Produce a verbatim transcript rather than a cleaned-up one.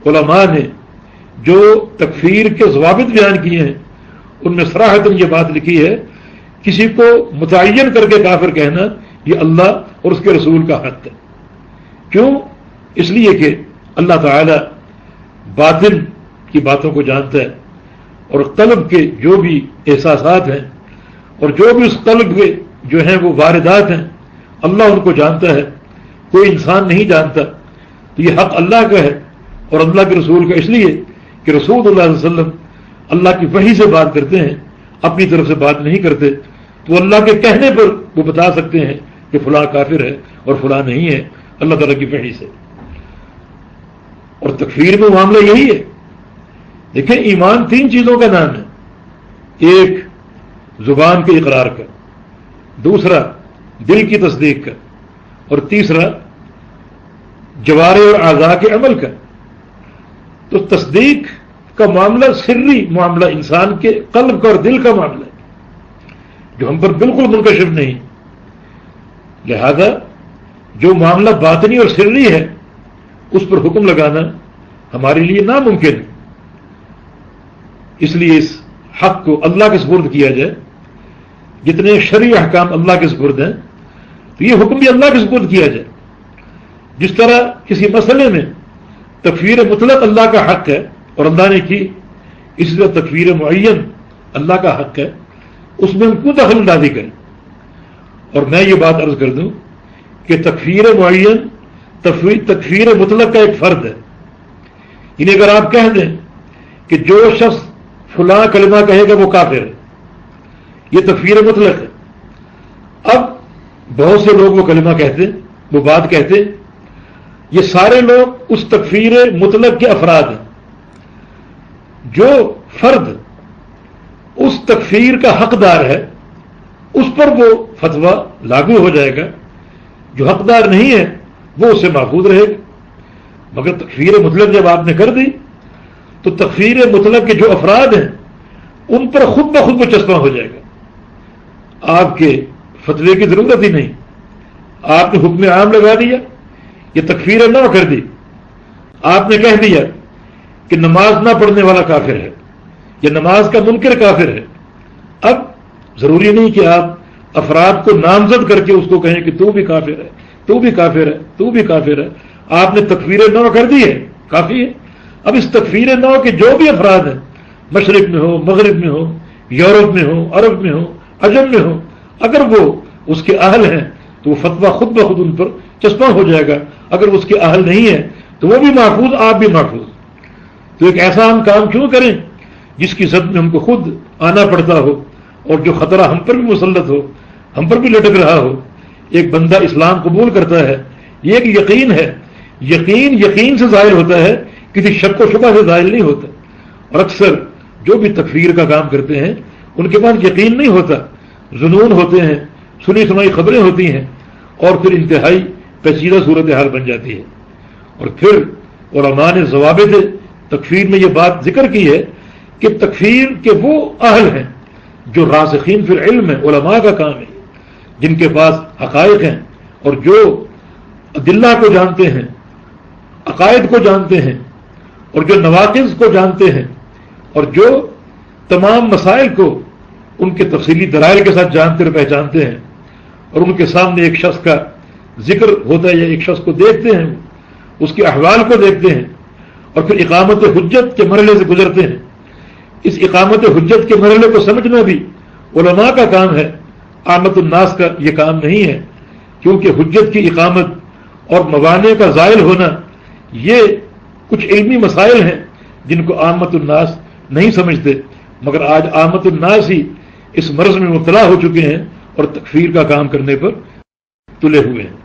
علماء نے جو تکفیر کے ضوابط بیان کیے ہیں ان میں صراحتاً یہ بات لکھی ہے کسی کو متعین کر کے کافر کہنا یہ اللہ اور اس کے رسول کا حق ہے. کیوں؟ اس لیے کہ اللہ تعالی باطن کی باتوں کو جانتا ہے اور قلب کے جو بھی احساسات ہیں اور جو بھی اس قلب کے جو ہیں وہ واردات ہیں اللہ ان کو جانتا ہے، کوئی انسان نہیں جانتا. تو یہ حق اللہ کا ہے اور اللہ کے رسول کا، اس لیے کہ رسول اللہ علیہ وسلم اللہ کی وحی سے بات کرتے ہیں، اپنی طرف سے بات نہیں کرتے. تو اللہ کے کہنے پر وہ بتا سکتے ہیں کہ فلاں کافر ہے اور فلاں نہیں ہے، اللہ تعالیٰ کی وحی سے. اور تکفیر میں معاملہ یہی ہے. دیکھیں ایمان تین چیزوں کا نام ہے، ایک زبان کے اقرار کا، دوسرا دل کی تصدیق کا، اور تیسرا جوارح اور اعضاء کے عمل کا. تو تصدیق کا معاملہ سری معاملہ انسان کے قلب کا اور دل کا معاملہ ہے جو ہم پر بالکل منکشف نہیں. لہذا جو معاملہ باطنی اور سری ہے اس پر حکم لگانا ہمارے لیے ناممکن ہے. اس لیے اس حق کو اللہ کے سپرد کیا جائے. جتنے شرعی احکام اللہ کے سپرد ہیں تو یہ حکم بھی اللہ کے سپرد کیا جائے. جس طرح کسی مسئلے میں تکفیر مطلق اللہ کا حق ہے اور اللہ نے کی، اسی طرح تکفیر معین اللہ کا حق ہے، اس میں ہم کیوں دخل اندازی کریں. اور میں یہ بات عرض کر دوں کہ تکفیر معین تکفیر مطلق کا ایک فرد ہے. یعنی اگر آپ کہہ دیں کہ جو شخص فلاں کلمہ کہے گا وہ کافر ہے، یہ تکفیر مطلق ہے. اب بہت سے لوگ وہ کلمہ کہتے ہیں، وہ بات کہتے ہیں، یہ سارے لوگ اس تکفیر مطلق کے افراد ہیں. جو فرد اس تکفیر کا حقدار ہے اس پر وہ فتویٰ لاگو ہو جائے گا، جو حقدار نہیں ہے وہ اسے محفوظ رہے گا. مگر تکفیر مطلق جب آپ نے کر دی تو تکفیر مطلق کے جو افراد ہیں ان پر خود بخود وہ چسپاں ہو جائے گا. آپ کے فتوے کی ضرورت ہی نہیں، آپ نے حکم عام لگا دیا، یہ تکفیر نہ کر دی. آپ نے کہہ دیا کہ نماز نہ پڑھنے والا کافر ہے یا نماز کا منکر کافر ہے. اب ضروری نہیں کہ آپ افراد کو نامزد کر کے اس کو کہیں کہ تو بھی کافر ہے، تو بھی کافر ہے، تو بھی کافر ہے. آپ نے تکفیر نو کر دی ہے، کافی ہے. اب اس تکفیر نو کے جو بھی افراد ہیں، مشرق میں ہو، مغرب میں ہو، یورپ میں ہو، عرب میں ہو، عجم میں ہو، اگر وہ اس کے اہل ہیں تو وہ فتویٰ خود بخود ان پر چسپاں ہو جائے گا. اگر اس کے اہل نہیں ہے تو وہ بھی محفوظ، آپ بھی محفوظ. تو ایک ایسا ہم کام کیوں کریں جس کی زد میں ہم کو خود آنا پڑتا ہو اور جو خطرہ ہم پر بھی مسلط ہو، ہم پر بھی لٹک رہا ہو. ایک بندہ اسلام قبول کرتا ہے، یہ ایک یقین ہے. یقین یقین سے ظاہر ہوتا ہے، کسی شک و شبہ سے ظاہر نہیں ہوتا. اور اکثر جو بھی تکفیر کا کام کرتے ہیں ان کے پاس یقین نہیں ہوتا، ظنون ہوتے ہیں، سنی سنائی خبریں ہوتی ہیں، اور پھر انتہائی پیچیدہ صورتحال بن جاتی ہے. اور پھر علماء نے ضوابط تکفیر میں یہ بات ذکر کی ہے کہ تکفیر کے وہ اہل ہیں جو راسخین فی العلم ہے، علماء کا کام ہے، جن کے پاس حقائق ہیں اور جو ادلہ کو جانتے ہیں، عقائد کو جانتے ہیں، اور جو نواقض کو جانتے ہیں، اور جو تمام مسائل کو ان کے تفصیلی دلائل کے ساتھ جانتے اور پہچانتے ہیں. اور ان کے سامنے ایک شخص کا ذکر ہوتا ہے یا ایک شخص کو دیکھتے ہیں، اس کے احوال کو دیکھتے ہیں اور پھر اقامت حجت کے مرحلے سے گزرتے ہیں. اس اقامت حجت کے مرحلے کو سمجھنا بھی علماء کا کام ہے، عامت الناس کا یہ کام نہیں ہے. کیونکہ حجت کی اقامت اور موانع کا زائل ہونا یہ کچھ علمی مسائل ہیں جن کو عامت الناس نہیں سمجھتے. مگر آج عامت الناس ہی اس مرض میں مبتلا ہو چکے ہیں اور تکفیر کا کام کرنے پر تلے ہوئے ہیں.